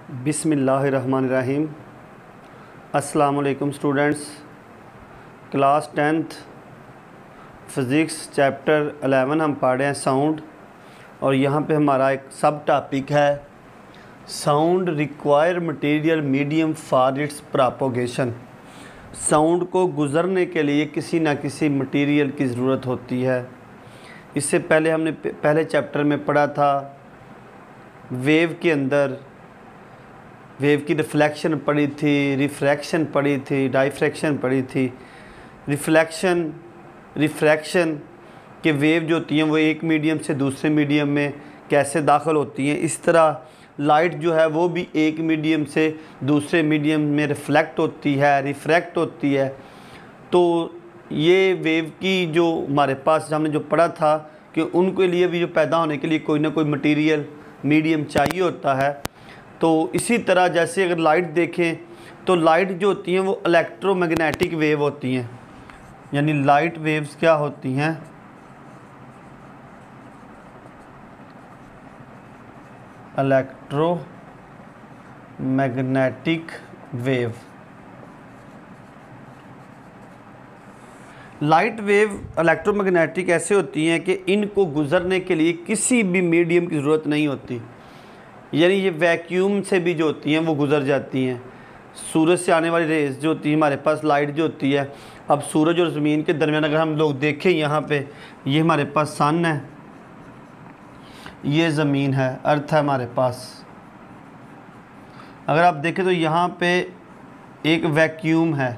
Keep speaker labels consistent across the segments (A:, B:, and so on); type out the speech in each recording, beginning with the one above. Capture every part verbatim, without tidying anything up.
A: बिस्मिल्लाहिर्रहमानिर्रहीम। अस्सलाम वालेकुम students. Class tenth physics chapter eleven हम पढ़ रहे हैं साउंड, और यहाँ पे हमारा एक सब टॉपिक है sound require material medium for its propagation. Sound को गुज़रने के लिए किसी न किसी मटेरियल की ज़रूरत होती है। इससे पहले हमने पहले चैप्टर में पढ़ा था वेव के अंदर वेव की रिफ्लेक्शन पढ़ी थी, रिफ्रैक्शन पढ़ी थी, डाइफ्रैक्शन पढ़ी थी। रिफ्लेक्शन रिफ्रैक्शन के वेव जो होती हैं वो एक मीडियम से दूसरे मीडियम में कैसे दाखिल होती हैं। इस तरह लाइट जो है वो भी एक मीडियम से दूसरे मीडियम में रिफ्लेक्ट होती है, रिफ्रैक्ट होती है। तो ये वेव की जो हमारे पास हमने जो पढ़ा था कि उनके लिए भी जो पैदा होने के लिए कोई ना कोई मटेरियल मीडियम चाहिए होता है। तो इसी तरह जैसे अगर लाइट देखें तो लाइट जो होती हैं वो इलेक्ट्रोमैग्नेटिक वेव होती हैं, यानी लाइट वेव्स क्या होती हैं, electromagnetic wave. Light wave electromagnetic ऐसे होती हैं कि इनको गुज़रने के लिए किसी भी मीडियम की ज़रूरत नहीं होती, यानी ये वैक्यूम से भी जो होती हैं वो गुज़र जाती हैं। सूरज से आने वाली रेज़ जो होती है हमारे पास, लाइट जो होती है, अब सूरज और ज़मीन के दरमियान अगर हम लोग देखें, यहाँ पे ये हमारे पास सन है, ये ज़मीन है, अर्थ है हमारे पास। अगर आप देखें तो यहाँ पे एक वैक्यूम है।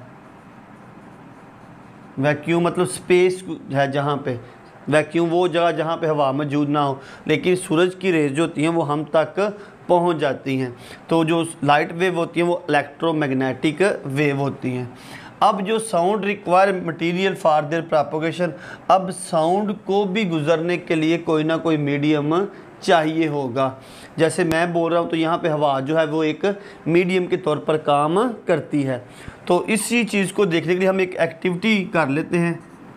A: वैक्यूम मतलब स्पेस है, जहाँ पे वैक्यूम वो जगह जहाँ पे हवा मौजूद ना हो, लेकिन सूरज की रेज जो होती हैं वो हम तक पहुँच जाती हैं। तो जो लाइट वेव होती हैं वो इलेक्ट्रोमैग्नेटिक वेव होती हैं। अब जो sound require material for their propagation, अब साउंड को भी गुज़रने के लिए कोई ना कोई मीडियम चाहिए होगा। जैसे मैं बोल रहा हूँ तो यहाँ पे हवा जो है वो एक मीडियम के तौर पर काम करती है। तो इसी चीज़ को देखने के लिए हम एक एक्टिविटी कर लेते हैं।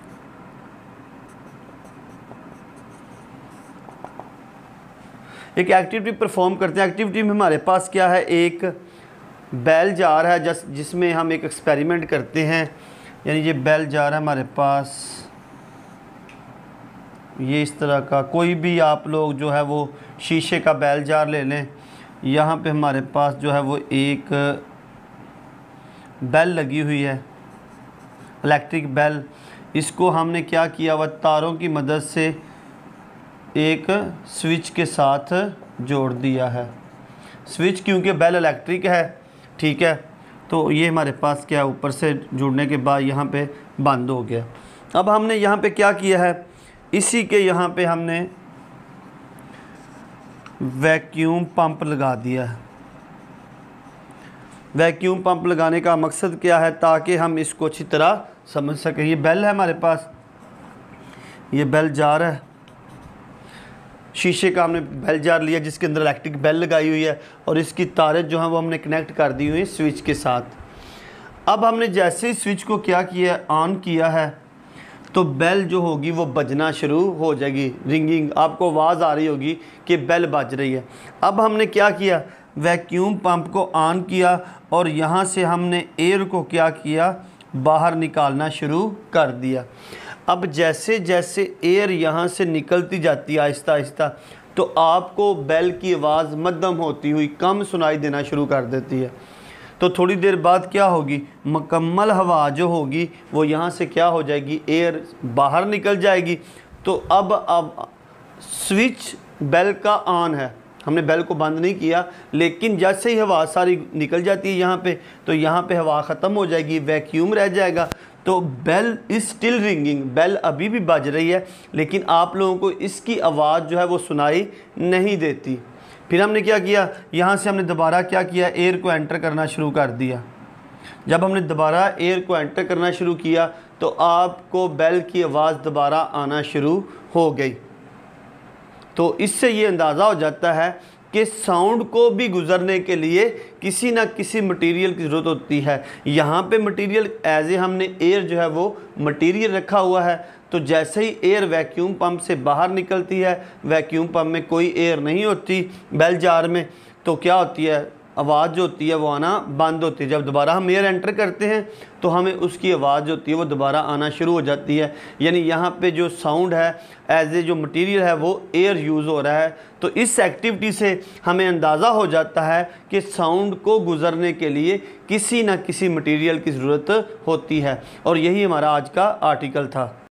A: एक एक्टिविटी परफॉर्म करते हैं। एक्टिविटी में हमारे पास क्या है, एक बेल जार है जस जिसमें हम एक एक्सपेरिमेंट करते हैं। यानी ये बेल जार है हमारे पास, ये इस तरह का कोई भी आप लोग जो है वो शीशे का बेल जार ले लें। यहाँ पे हमारे पास जो है वो एक बेल लगी हुई है, इलेक्ट्रिक बेल। इसको हमने क्या किया, वह तारों की मदद से एक स्विच के साथ जोड़ दिया है। स्विच क्योंकि बेल इलेक्ट्रिक है, ठीक है, तो ये हमारे पास क्या ऊपर से जुड़ने के बाद यहाँ पे बंद हो गया। अब हमने यहाँ पे क्या किया है, इसी के यहाँ पे हमने वैक्यूम पंप लगा दिया है। वैक्यूम पंप लगाने का मकसद क्या है, ताकि हम इसको अच्छी तरह समझ सकें। ये बेल है हमारे पास, ये बेल जार है, शीशे का हमने बेल जार लिया जिसके अंदर इलेक्ट्रिक बेल लगाई हुई है, और इसकी तारें जो हैं वो हमने कनेक्ट कर दी हुई हैं स्विच के साथ। अब हमने जैसे ही स्विच को क्या किया, ऑन किया है, तो बेल जो होगी वो बजना शुरू हो जाएगी, रिंगिंग, आपको आवाज़ आ रही होगी कि बेल बज रही है। अब हमने क्या किया, वैक्यूम पंप को ऑन किया और यहाँ से हमने एयर को क्या किया, बाहर निकालना शुरू कर दिया। अब जैसे जैसे एयर यहाँ से निकलती जाती है आहिस्ता आहिस्ता, तो आपको बेल की आवाज़ मध्यम होती हुई कम सुनाई देना शुरू कर देती है। तो थोड़ी देर बाद क्या होगी, मुकम्मल हवा जो होगी वो यहाँ से क्या हो जाएगी, एयर बाहर निकल जाएगी। तो अब अब स्विच बेल का ऑन है, हमने बेल को बंद नहीं किया, लेकिन जैसे ही हवा सारी निकल जाती है यहाँ पे, तो यहाँ पे हवा ख़त्म हो जाएगी, वैक्यूम रह जाएगा। तो bell is still ringing, bell अभी भी बज रही है, लेकिन आप लोगों को इसकी आवाज़ जो है वो सुनाई नहीं देती। फिर हमने क्या किया, यहाँ से हमने दोबारा क्या किया, एयर को एंटर करना शुरू कर दिया। जब हमने दोबारा एयर को एंटर करना शुरू किया तो आपको बेल की आवाज़ दोबारा आना शुरू हो गई। तो इससे ये अंदाज़ा हो जाता है कि साउंड को भी गुज़रने के लिए किसी ना किसी मटेरियल की ज़रूरत होती है। यहाँ पे मटेरियल एज ए हमने एयर जो है वो मटेरियल रखा हुआ है। तो जैसे ही एयर वैक्यूम पंप से बाहर निकलती है, वैक्यूम पंप में कोई एयर नहीं होती बेल जार में, तो क्या होती है, आवाज़ जो होती है वो आना बंद होती है। जब दोबारा हम एयर एंटर करते हैं तो हमें उसकी आवाज़ जो होती है वो दोबारा आना शुरू हो जाती है। यानी यहाँ पे जो साउंड है एज ए जो मटेरियल है वो एयर यूज़ हो रहा है। तो इस एक्टिविटी से हमें अंदाज़ा हो जाता है कि साउंड को गुज़रने के लिए किसी न किसी मटेरियल की ज़रूरत होती है। और यही हमारा आज का आर्टिकल था।